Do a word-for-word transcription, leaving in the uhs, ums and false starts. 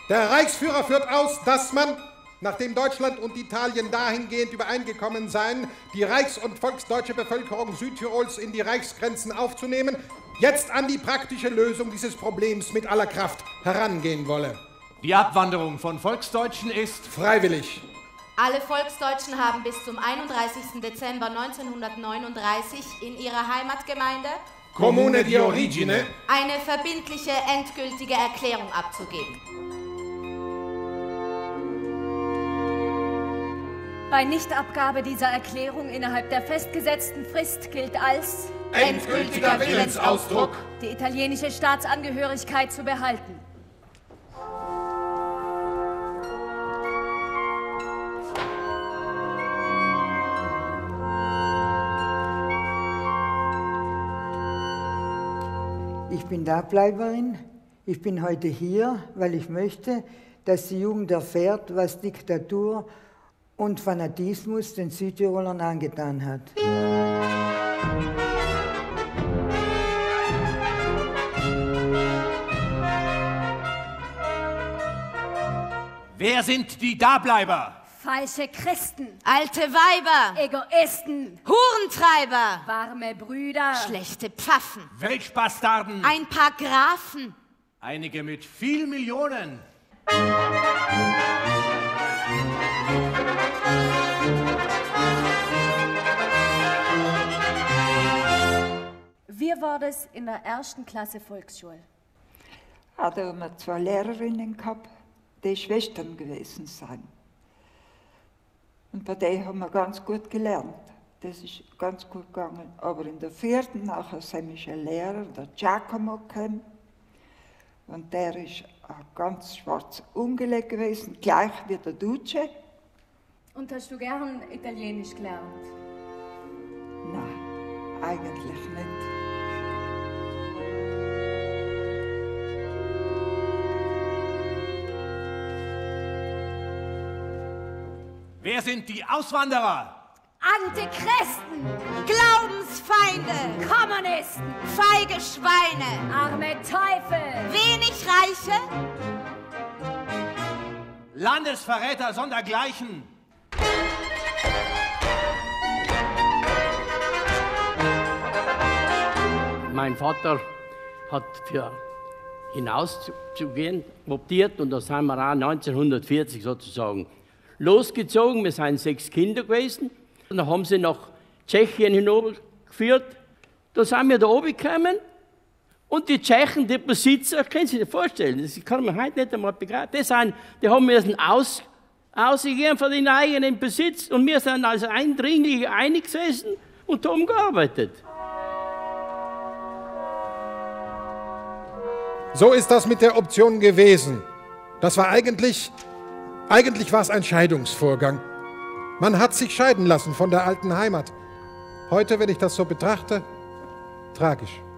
Der Reichsführer führt aus, dass man, nachdem Deutschland und Italien dahingehend übereingekommen seien, die reichs- und volksdeutsche Bevölkerung Südtirols in die Reichsgrenzen aufzunehmen, jetzt an die praktische Lösung dieses Problems mit aller Kraft herangehen wolle. Die Abwanderung von Volksdeutschen ist freiwillig. Alle Volksdeutschen haben bis zum einunddreißigsten Dezember neunzehnhundertneununddreißig in ihrer Heimatgemeinde Comune di Origine eine verbindliche, endgültige Erklärung abzugeben. Bei Nichtabgabe dieser Erklärung innerhalb der festgesetzten Frist gilt als endgültiger Willensausdruck die italienische Staatsangehörigkeit zu behalten. Ich bin Dableiberin. Ich bin heute hier, weil ich möchte, dass die Jugend erfährt, was Diktatur und Fanatismus den Südtirolern angetan hat. Wer sind die Dableiber? Falsche Christen, Alte Weiber, Egoisten, Hurentreiber, warme Brüder, schlechte Pfaffen, Weltbastarden, ein paar Grafen, einige mit viel Millionen. Wie war das in der ersten Klasse Volksschule? Ah, da haben wir zwei Lehrerinnen gehabt, die Schwestern gewesen sind. Und bei denen haben wir ganz gut gelernt. Das ist ganz gut gegangen. Aber in der vierten, nachher sind ein Lehrer, der Giacomo, gekommen. Und der ist ein ganz schwarz ungelegt gewesen, gleich wie der Duce. Und hast du gern Italienisch gelernt? Nein, eigentlich nicht. Wer sind die Auswanderer? Antichristen, Glaubensfeinde, Kommunisten, feige Schweine, arme Teufel, wenig Reiche, Landesverräter sondergleichen. Mein Vater hat für hinauszugehen optiert und da sind wir auch neunzehnhundertvierzig sozusagen losgezogen. Wir sind sechs Kinder gewesen. Und dann haben sie nach Tschechien hinübergeführt. Da sind wir da oben gekommen. Und die Tschechen, die Besitzer, können Sie sich vorstellen, das kann man heute nicht einmal begreifen, die, sind, die haben müssen aus, ausgegeben von den eigenen Besitz. Und wir sind also eindringlich einig gesessen und haben gearbeitet. So ist das mit der Option gewesen. Das war eigentlich... Eigentlich war es ein Scheidungsvorgang. Man hat sich scheiden lassen von der alten Heimat. Heute, wenn ich das so betrachte, tragisch.